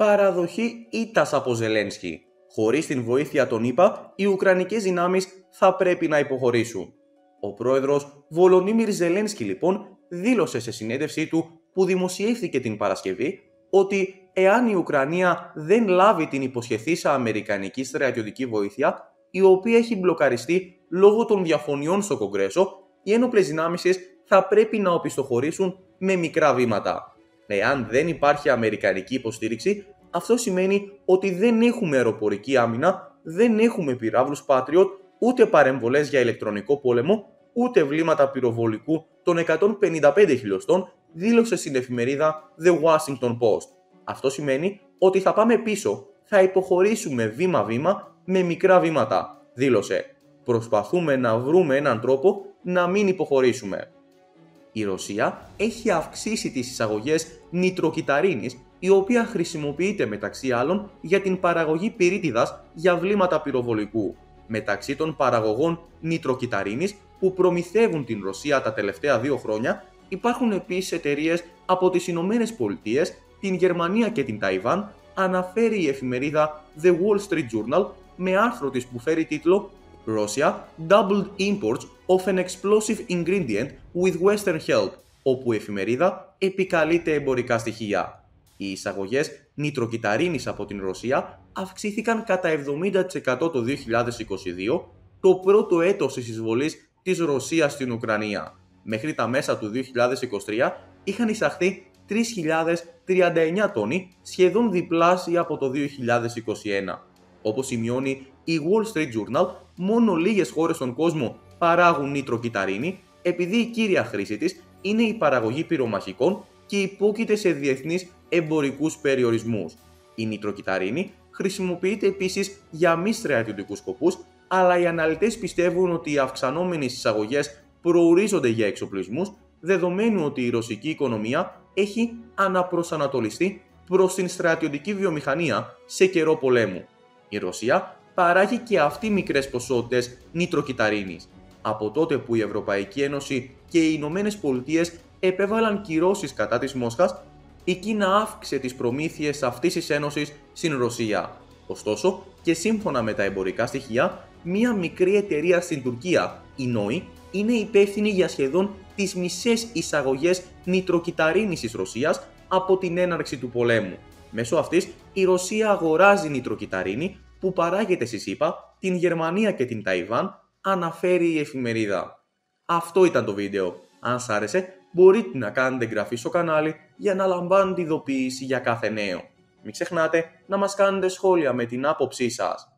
Παραδοχή ήττας από Ζελένσκι. Χωρίς την βοήθεια των ΗΠΑ, οι Ουκρανικές δυνάμεις θα πρέπει να υποχωρήσουν. Ο πρόεδρος Βολοντίμιρ Ζελένσκι λοιπόν δήλωσε σε συνέντευξή του που δημοσιεύθηκε την Παρασκευή ότι εάν η Ουκρανία δεν λάβει την υποσχεθήσα αμερικανική στρατιωτική βοήθεια, η οποία έχει μπλοκαριστεί λόγω των διαφωνιών στο Κογκρέσο, οι ένοπλες δυνάμεις θα πρέπει να οπισθοχωρήσουν με μικρά βήματα. Εάν δεν υπάρχει αμερικανική υποστήριξη, αυτό σημαίνει ότι δεν έχουμε αεροπορική άμυνα, δεν έχουμε πυράβλους Patriot, ούτε παρεμβολές για ηλεκτρονικό πόλεμο, ούτε βλήματα πυροβολικού των 155 χιλιοστών, δήλωσε στην εφημερίδα The Washington Post. Αυτό σημαίνει ότι θα πάμε πίσω, θα υποχωρήσουμε βήμα-βήμα με μικρά βήματα, δήλωσε. Προσπαθούμε να βρούμε έναν τρόπο να μην υποχωρήσουμε. Η Ρωσία έχει αυξήσει τις εισαγωγές νητροκυταρίνης, η οποία χρησιμοποιείται μεταξύ άλλων για την παραγωγή πυρίτιδας για βλήματα πυροβολικού. Μεταξύ των παραγωγών νητροκυταρίνης που προμηθεύουν την Ρωσία τα τελευταία 2 χρόνια υπάρχουν επίσης εταιρείες από τις Ηνωμένες Πολιτείες, την Γερμανία και την Ταϊβάν, αναφέρει η εφημερίδα The Wall Street Journal με άρθρο της που φέρει τίτλο Russia doubled imports of an explosive ingredient with Western help, όπου η εφημερίδα επικαλείται εμπορικά στοιχεία. Οι εισαγωγές νητροκυταρίνης από την Ρωσία αυξήθηκαν κατά 70% το 2022, το πρώτο έτος της εισβολής της Ρωσίας στην Ουκρανία. Μέχρι τα μέσα του 2023 είχαν εισαχθεί 3.039 τόνοι, σχεδόν διπλάσια από το 2021. Όπως σημειώνει η Wall Street Journal, μόνο λίγες χώρες στον κόσμο παράγουν νητροκυταρίνη, επειδή η κύρια χρήση της είναι η παραγωγή πυρομαχικών και υπόκειται σε διεθνείς εμπορικούς περιορισμούς. Η νητροκυταρίνη χρησιμοποιείται επίσης για μη στρατιωτικούς σκοπούς, αλλά οι αναλυτές πιστεύουν ότι οι αυξανόμενες εισαγωγές προορίζονται για εξοπλισμούς, δεδομένου ότι η ρωσική οικονομία έχει αναπροσανατολιστεί προς την στρατιωτική βιομηχανία σε καιρό πολέμου. Η Ρωσία παράγει και αυτή μικρές ποσότητες νητροκυταρίνης. Από τότε που η Ευρωπαϊκή Ένωση και οι Ηνωμένες Πολιτείες επέβαλαν κυρώσεις κατά της Μόσχας, η Κίνα αύξησε τις προμήθειες αυτής της ένωσης στην Ρωσία. Ωστόσο, και σύμφωνα με τα εμπορικά στοιχεία, μία μικρή εταιρεία στην Τουρκία, η Νόη, είναι υπεύθυνη για σχεδόν τις μισές εισαγωγές νητροκυταρίνης της Ρωσίας από την έναρξη του πολέμου. Μέσω αυτής, η Ρωσία αγοράζει νητροκυταρίνη που παράγεται στη ΣΥΠΑ, την Γερμανία και την Ταϊβάν, αναφέρει η εφημερίδα. Αυτό ήταν το βίντεο. Αν σ' άρεσε, μπορείτε να κάνετε εγγραφή στο κανάλι για να λαμβάνετε ειδοποίηση για κάθε νέο. Μην ξεχνάτε να μας κάνετε σχόλια με την άποψή σας.